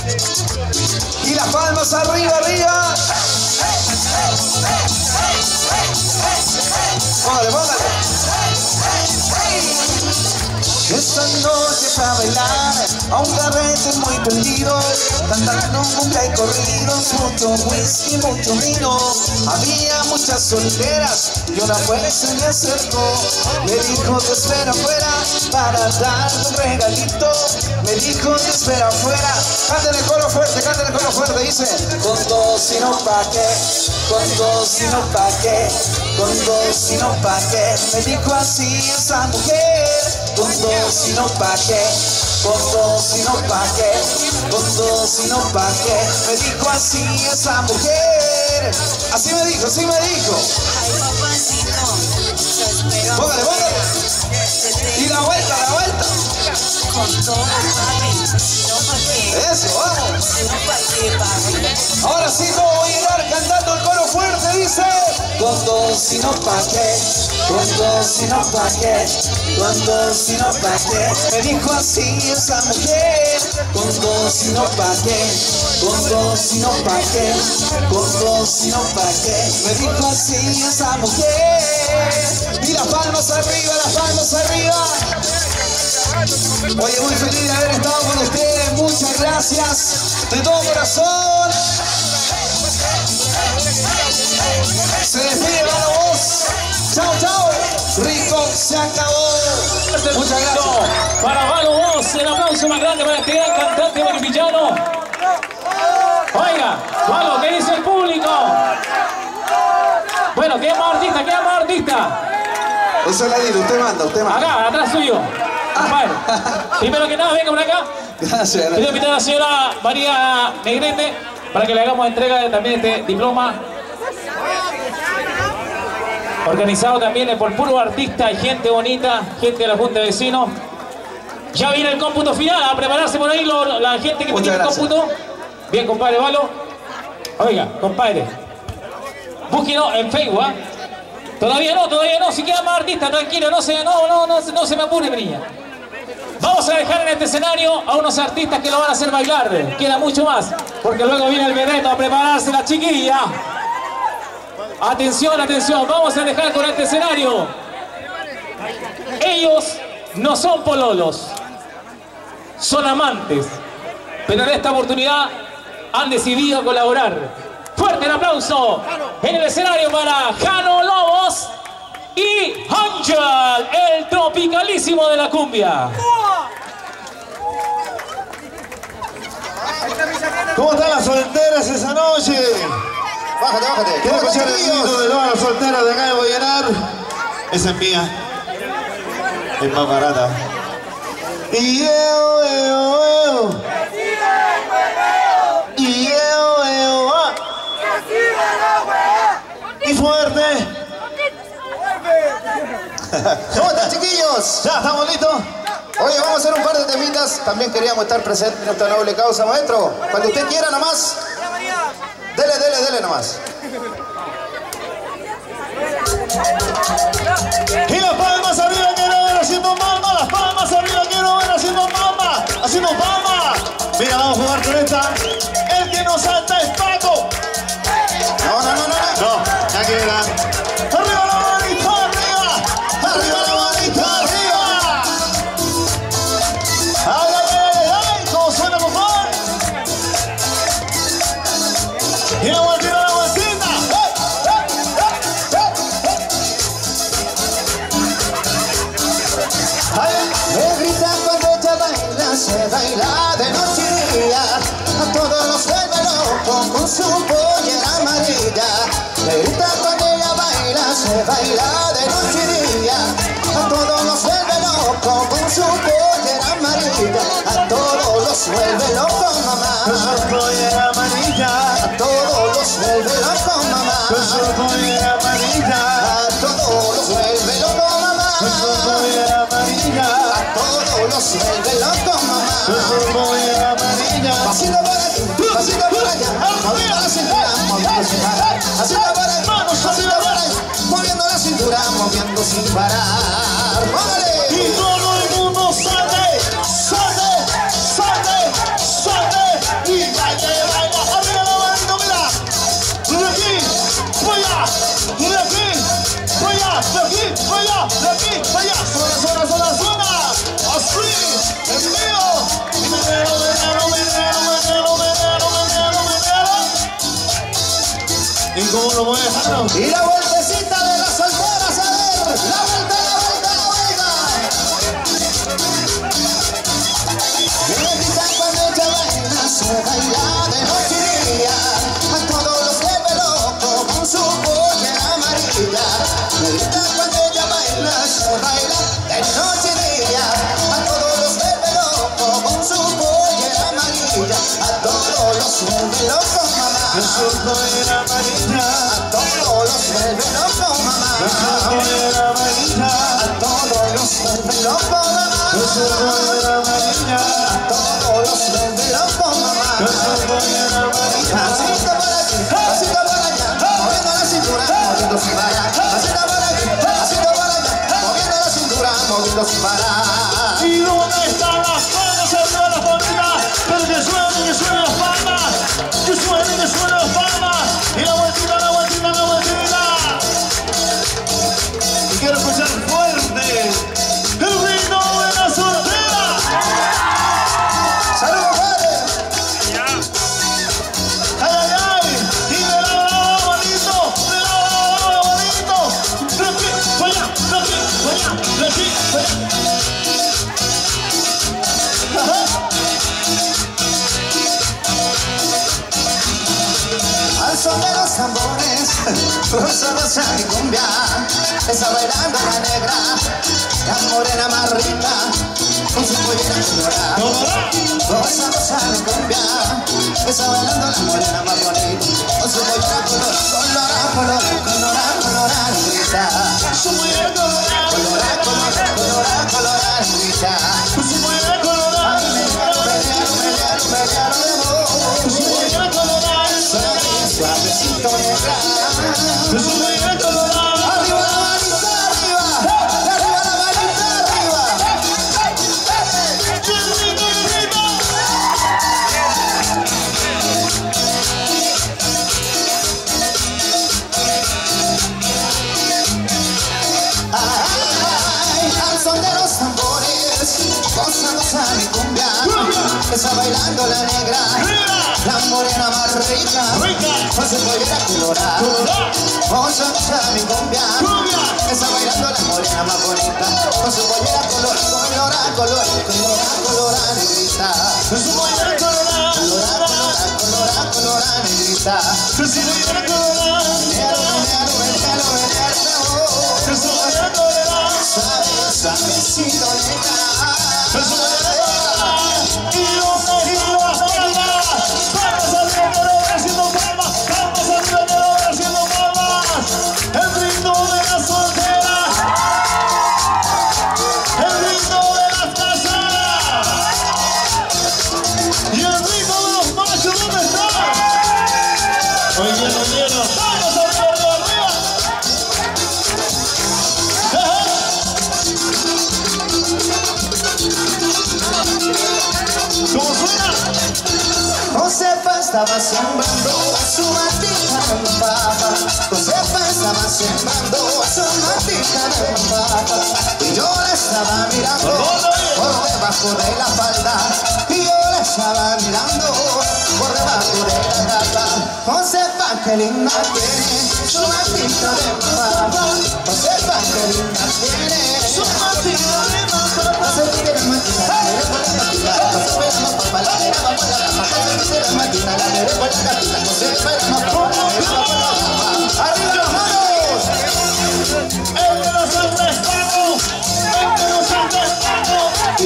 Y las palmas arriba, arriba. Póngale, póngale. Esta noche para bailar a un carrete muy prendido, cantando cumbia y corridos, mucho whisky, mucho vino. Había muchas solteras y una juez se me acercó. Me dijo te espera afuera para darle un regalito. Me dijo te espera afuera. Canten el coro fuerte, dice. Con dos y no pa' qué, con dos y no pa' qué, con dos y no pa' qué. Me dijo así esa mujer. Con dos y no pa' qué, con dos y no pa' qué, con dos y no pa' qué. Me dijo así esa mujer. Así me dijo, así me dijo. Ay, papacito, te espero. Póngale, póngale. Y la vuelta, la vuelta. Con todo, papi. Si no, ¿pa' qué? Eso, vamos. Si no, ¿pa' qué, papi? Ahora sí no voy a llegar cantando el coro fuerte, dice. Con dos y no pa' qué, con dos y no pa' qué, con dos y no pa' qué. Me dijo así esa mujer. Con dos y no pa' qué, con dos y no pa' qué, con dos y no pa' qué. Me dijo así esa mujer. Y las palmas arriba, las palmas arriba. Oye, muy feliz de haber estado con ustedes. Muchas gracias de todo corazón. Se despide la voz. Chao, chao. Rico, se acabó. Muchas gracias. Para Valo Voz, el aplauso más grande para este gran cantante boliviano. Oiga, Valo, ¿qué dice el público? Bueno, ¿qué más artista? ¿Qué más artista? Eso es la digo, usted manda, usted manda. Acá, atrás suyo. Bueno, primero que nada, venga por acá. Gracias, Quiero invitar a la señora María Negrete para que le hagamos entrega de también este diploma. Organizado también por puro artista y gente bonita, gente de la Junta de Vecinos. Ya viene el cómputo final, a prepararse por ahí la gente que tiene el cómputo. Bien, compadre Valo. Oiga, compadre, búsquenos en Facebook, ¿eh? Todavía no, si queda más artistas, tranquilo, no se me apure, mi niña. Vamos a dejar en este escenario a unos artistas que lo van a hacer bailar. Queda mucho más, porque luego viene el vedeto a prepararse la chiquilla. Atención, atención, vamos a dejar con este escenario. Ellos no son pololos, son amantes, pero en esta oportunidad han decidido colaborar. Fuerte el aplauso en el escenario para Jano Lobos y Ángel, el tropicalísimo de la cumbia. ¿Cómo están las solteras esa noche? Bájate, bájate. Quiero escuchar el grito de todas las solteras de acá de Vallenar. Esa es mía. Es más barata. Y y fuerte. ¿Cómo están, chiquillos? Ya, ¿estamos listos? Oye, vamos a hacer un par de temitas. También queríamos estar presentes en esta noble causa, maestro. Cuando usted quiera nomás. Dele nomás. Y las palmas arriba quiero ver haciendo mama. Las palmas arriba quiero ver haciendo mama. Haciendo mama. Mira, vamos a jugar con esta. El que nos salta es Paco. No, ya que verá. Arriba la manita, arriba. Arriba la manita, arriba. Ay, ¿cómo suena, por favor? Y la vueltita, la vueltita. Me gritan cuando ella baila, se baila de noche y día. A todos los vuelve loco con su pollera amarilla. Me gritan cuando ella baila, se baila de noche y día. A todos los vuelve loco con su pollera amarilla. A todos los vuelve loco, mamá. Con su pollera amarilla. A todos los vuelve loco, mamá. Con su pollera amarilla. A todos los vuelve loco, mamá. Con su pollera amarilla. A todos los vuelve loco, mamá. Con su pollera amarilla. Pasito por aquí, pasito por allá, moviendo la cintura, moviendo sin parar. Pasito por aquí, pasito por allá, moviendo la cintura, moviendo sin parar. ¡Póngale! Y todo el mundo sale, sale, sale, sale. Y aquí, allá, suena. Así, el mío. Y meneo. ¿Y cómo lo voy a dejar? Y la vueltecita de las solteras, a ver. La vuelta. Me gritan cuando ella baila, se baila de noche y día. A todos los vuelve loco con su pollera amarilla. Me gritan cuando ella baila, se baila de noche y día. A todos los vuelve loco con su pollera amarilla. A todos los vuelve loco, mamá. Con su pollera amarilla. A todos los vuelve loco, mamá. Con su pollera amarilla. A todos los vuelve loco, mamá. Con su pollera amarilla. A todos los vuelve loco, mamá. Con su pollera amarilla. Pasito por aquí, pasito por allá, moviendo la cintura, moviendo sin parar. Pasito por aquí, pasito por allá, moviendo la cintura, moviendo sin parar. ¿Y dónde están las palmas arriba las bonitas? Pero que suenen las palmas. Que suenen las palmas. Y la vueltita. Y quiero escuchar fuerte el ritmo de la soltera. ¡Saludos, padre! Ay. Y de lado bonito. De aquí, para allá. Ajá. Al son de los tambores, rosados a mi cumbia, está bailando la negra, la morena más rica, con su pollera colorada. Rosados a mi cumbia, está bailando la morena más bonita, con su pollera colorada, negrita. Su pollera colorada. Colorada, negrita. Su pollera colorada. Ay, menealo, mi amor. Su pollera colorada. Suavecito, negra. Su pollera colorada. Arriba la manita, arriba. Arriba la manita, arriba. Ay, al son de los tambores, gozándose a mi cumbia, está bailando la negra, la morena más rica, con su pollera colorada. Gozándose a mi cumbia, está bailando la morena más bonita, con su pollera colorada, negrita. Su pollera colorada. Colorada, negrita. Su pollera colorada. Su pollera colorada. Suavecito, negra. Su pollera colorada. Y las palmas. Palmas arriba que lo voy haciendo palmas. Palmas arriba que lo voy haciendo palmas. El ritmo de la soltera. El ritmo de las casadas. Y el ritmo de los machos, ¿dónde están? Oye, no lleno. Palmas arriba. ¿Cómo suena? Josefa estaba sembrando su matita de papa. Josefa estaba sembrando su matita de papa. Y yo la estaba mirando por debajo de la falda. Y yo la estaba mirando por debajo de la capa. Josefa, qué linda tiene su matita de papa. Josefa, qué linda tiene su matita de papa. Josefa, qué linda ¡arriba las manos! ¡El de los hombres pagos! ¡El de los hombres pagos! ¡Y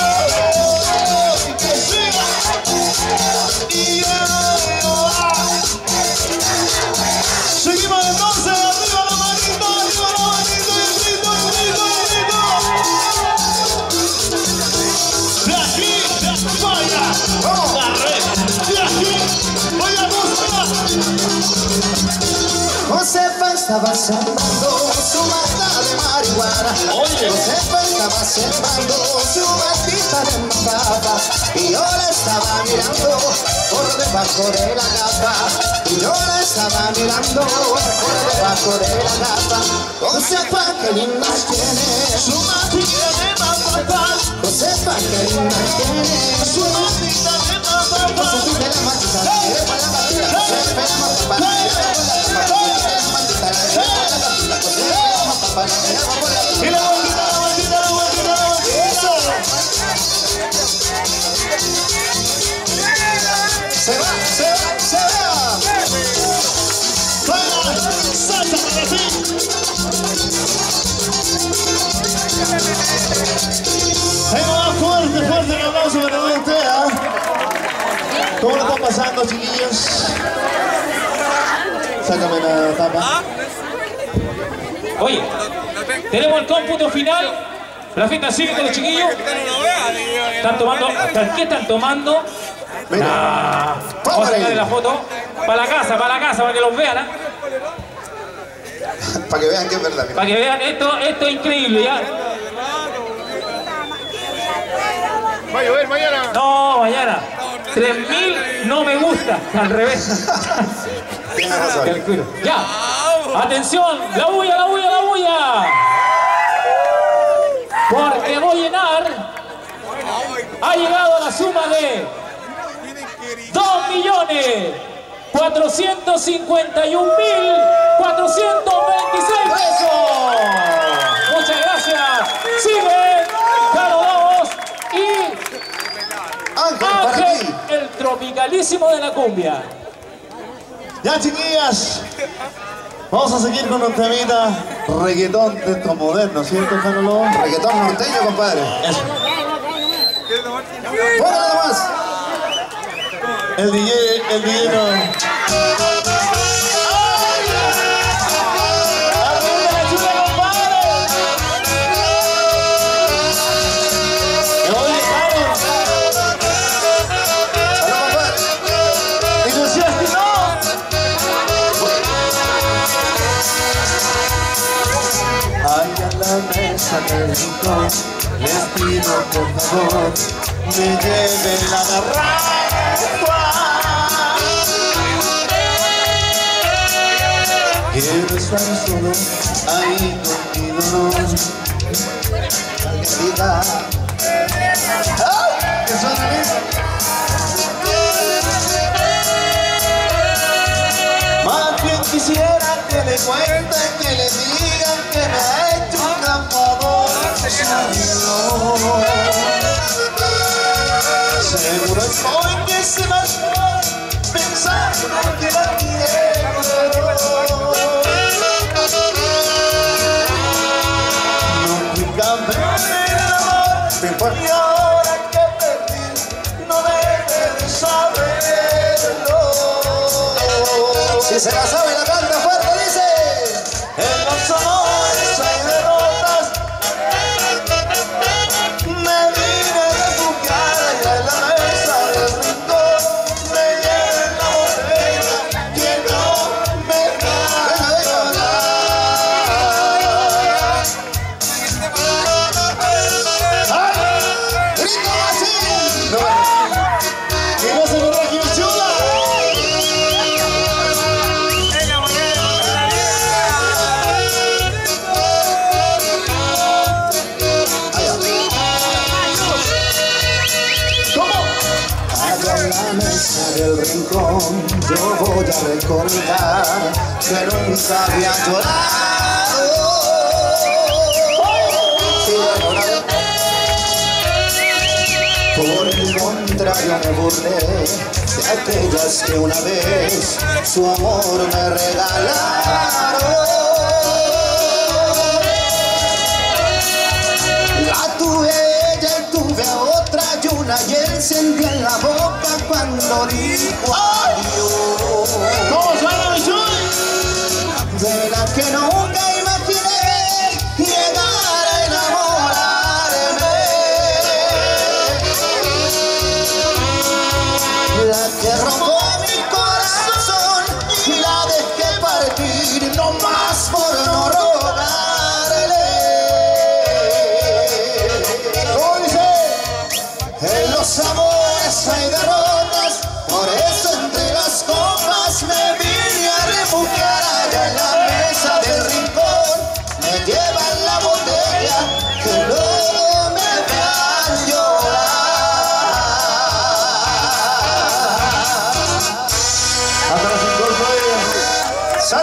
que siga! ¡Y seguimos entonces! ¡Arriba la manito! ¡Arriba la manito! ¡Y el grito! ¡De aquí! ¡Vaya! ¡La red! ¡De aquí! ¡Vaya música! Josefa estaba sembrando su mata de marihuana. Josefa estaba sembrando su matita de papa. Y yo la estaba mirando por debajo de la capa. Y yo la estaba mirando por debajo de la capa. Josefa, qué lindas tiene Su matita de mamá, Josefa, qué lindas tiene su matita de mamá. Josefa, la matita, la matita, la matita, Josefa, la matita, la Y la vueltita, la vueltita, la vueltita, la vueltita. se va, se va, se va. Baila, salta para ti. Venga, más fuerte, fuerte el aplauso para todos ustedes, ¿ah? ¿Cómo lo están pasando, chiquillos? Sácame la tapa. Oye, tenemos el cómputo final. La fiesta sigue con los chiquillos. ¿Están tomando? ¿Hasta qué están tomando? Mira, Vamos a sacarle la foto. Para la casa, para que los vean, ¿eh? para que vean que es verdad. Para que vean, esto es increíble, ¿ya? Va a llover mañana. No, mañana. 3000 no me gusta. Al revés. Tienes razón. Calculo. Ya. Atención, la bulla, la bulla, la bulla. Porque Goyenar ha llegado a la suma de 2.451.426 pesos. Muchas gracias. Sigue Carlos y Ángel, para Ángel, ti. el tropicalísimo de la cumbia. Ya, chiquillas, vamos a seguir con un temita reggaetón de estos modernos, ¿cierto, Janolo? Reggaetón norteño, compadre. Eso. Póngale nomás. El DJ no. ¡Arriba la chula, compadre! ¡Me voy dejando! Salud, compadre. ¡Y decías que no! Ay, a la mesa del rincón, les pido por favor, me lleven la garrafa. Quiero estar solo ahí contigo, no. Margarita. ¡Ay! ¿Qué suena eso? Más bien quisiera que me cuenten, que le digan que me ha hecho un gran favor. Seguro estoy que se marchó pensando que la quiero. No fui campeón en el amor y ahora que perdí no debe de saberlo. Si se la sabe, la canta fuerte, dice. En los amores hay derrotas. Me vine a refugiar allá en la mesa del rincón. Me lleven la botella que no me deja hablar. ¡Ay! ¡Grito así! No. Y no se me raje mi chula. ¿Cómo? Allá en la mesa del rincón yo voy a recordar que nunca había llorado. Sí, por el contrario me burlé de aquellas que una vez su amor me regalaron. La tuve a ella y tuve a otra y una y él sentía en la boca cuando dijo adiós. ¿Cómo suena mi chula? De la que nunca imaginé llegar a enamorarme. La que robó mi corazón y la dejé partir no más por no rogarle. ¿Cómo dice? En los amores hay derrotas, por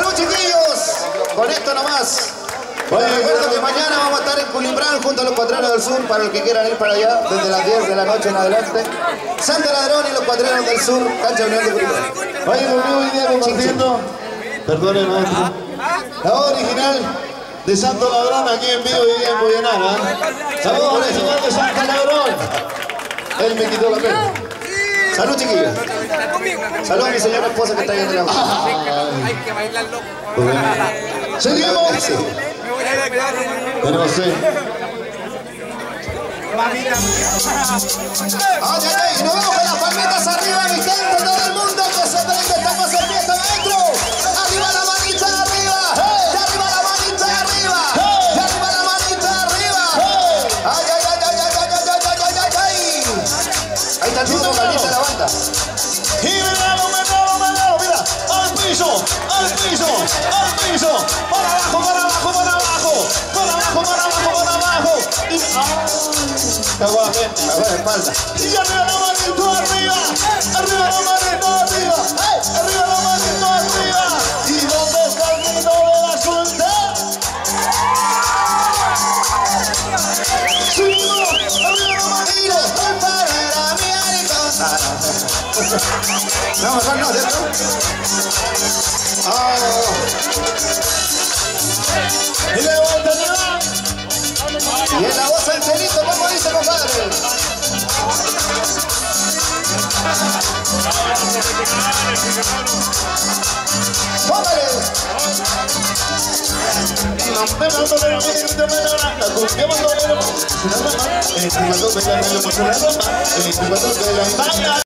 Salud, chiquillos. Con esto nomás. Les recuerdo que mañana vamos a estar en Culimbrán junto a los Cuatreros del Sur, para los que quieran ir para allá, desde las 10 de la noche en adelante. Santo Ladrón y los Cuatreros del Sur, cancha Unión de Culimbrán. Oye, conmigo hoy día compartiendo, perdone maestro, la voz original de Santo Ladrón aquí en vivo y en Boyanara. Saludos al señor de Santo Ladrón. Él me quitó la pena. Salud, chiquillos. Salud a mi señora esposa que está ahí en el agua. Hay que bailarlo. Seguimos. Pero no sé. Ay, y nos vamos con las palmitas arriba, mi gente, todo el mundo que se prende, estamos en fiesta, maestro. Arriba la manita arriba, de arriba la manita arriba, de arriba la manita arriba. Ay, ay, ay, ay, ay, ay, ay, ay, ay, ay, ay. Ahí está el mismo vocalista de la banda. Y menalo, mira, al piso, al piso, al piso, para abajo, para abajo, para abajo, para abajo, para abajo, para abajo. Y Aguanta, espalda. y arriba la manito arriba, arriba la manito arriba, arriba la manito arriba. ¿Y dónde está el grito de la suerte? Subimos, arriba la manito. No, mejor no, ¿cierto? Y levanta, Y en la voz Angelito, ¿cómo dice, compadre? ¡Póngale! Vaya.